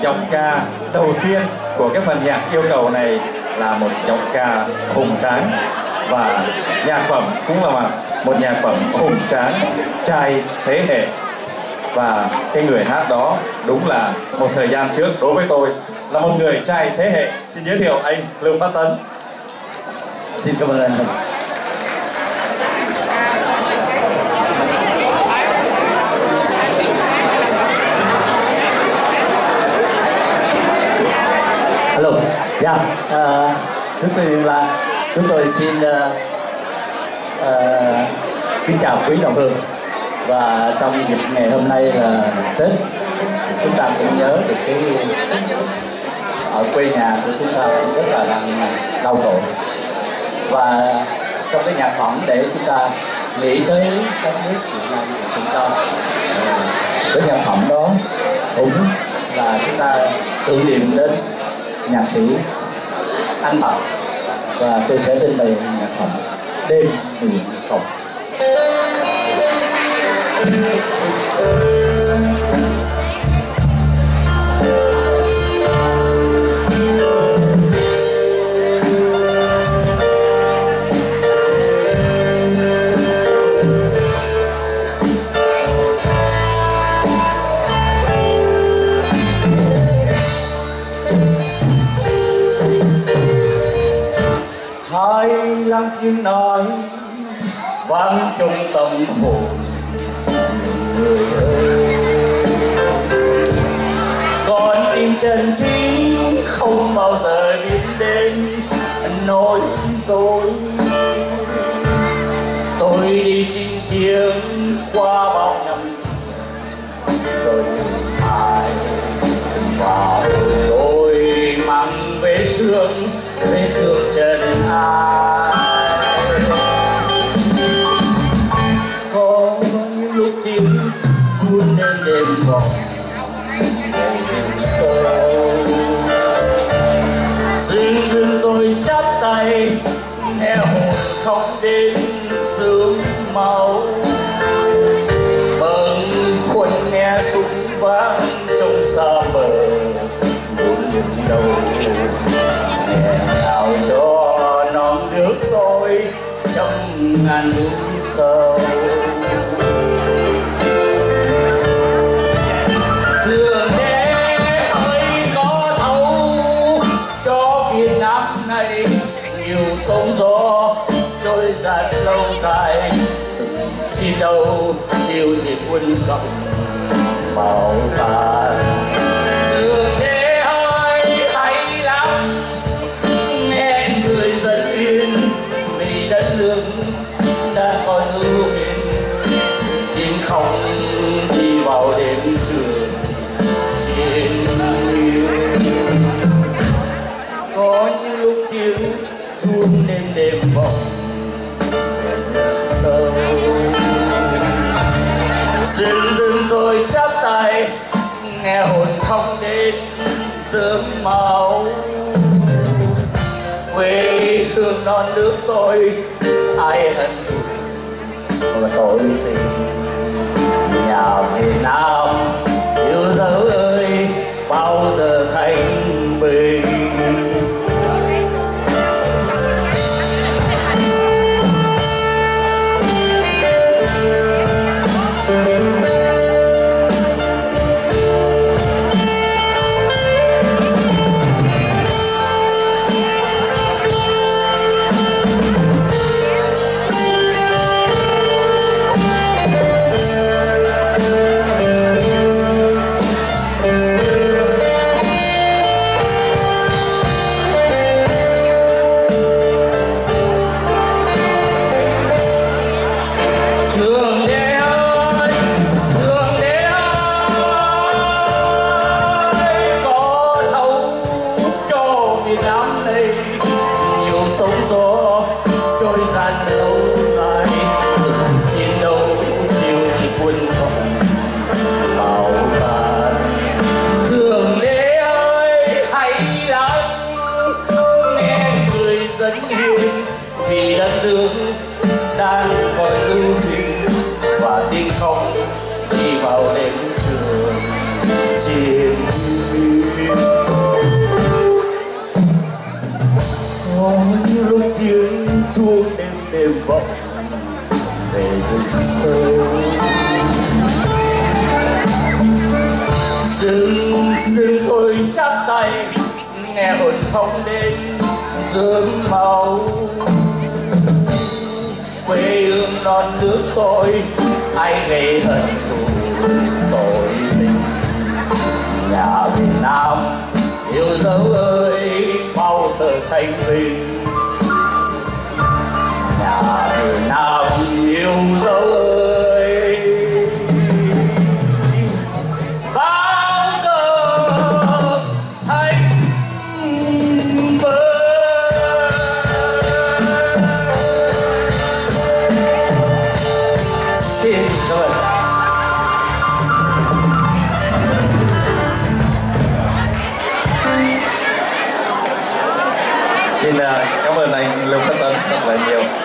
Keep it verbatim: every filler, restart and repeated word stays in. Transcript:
giọng ca đầu tiên của cái phần nhạc yêu cầu này là một giọng ca hùng tráng, và nhạc phẩm cũng là một nhạc phẩm hùng tráng trai thế hệ. Và cái người hát đó đúng là một thời gian trước đối với tôi là một người trai thế hệ. Xin giới thiệu anh Lưu Phát Tấn. Xin cảm ơn anh. Hello, dạ, yeah. uh, trước tiên là chúng tôi xin uh, uh, kính chào quý đồng hương. Và trong dịp ngày hôm nay là Tết, chúng ta cũng nhớ được cái ở quê nhà của chúng ta cũng rất là đang đau khổ. Và trong cái nhạc phẩm để chúng ta nghĩ tới đất nước Việt Nam của chúng ta, cái nhạc phẩm đó cũng là chúng ta tưởng niệm đến nhạc sĩ Anh Bật. Và tôi sẽ trình bày nhạc phẩm Đêm Nguyện Cầu. Hai lăng tiếng nói vang trong tâm hồn người ơi, con tim chân chính không bao giờ biết đến nỗi dối. Tôi đi chinh chiến qua bao năm rồi mình ai vào tôi mang vết thương vết thương chân ai. Có những lúc tiếng chuông đêm đêm vọng về rừng sâu, dưng dưng tôi chắp tay nghe hồn khóc đến sương máu. Bâng khuâng nghe súng vang trong xa bờ buồn những đầu, nghẹn ngào cho non nước tôi trong ngàn núi sâu. Thường đế hỡi có thấu cho Việt Nam này nhiều sóng gió trôi dạt lâu dài, từng chi đâu tiêu diệt quân cộng bảo tàng. Thường đế hỡi hay lắm nghe người dân yên vì đất nước đã còn ưu phiền, chim không đi vào đêm trường trên nguyên. Có những lúc tiếng chuông đêm đêm vọng về rừng sâu, dưng dưng tôi chắp tay nghe hồn khóc đến sớm máu. Quê hương non nước tôi ai hận thù và tội tình, nhà Việt Nam yêu dấu ơi bao giờ thanh bình. dừng tôi chắp tay nghe hồn không đến dưỡng máu. Quê hương non nước tôi ai gây hận thù tội tình. Nhà Việt Nam yêu dấu ơi bao thờ thanh bình. Nhà Việt Nam yêu dấu ơi bao giờ thanh bình. Xin cảm ơn. Xin cảm ơn anh Lưu Khắc Tấn rất là nhiều.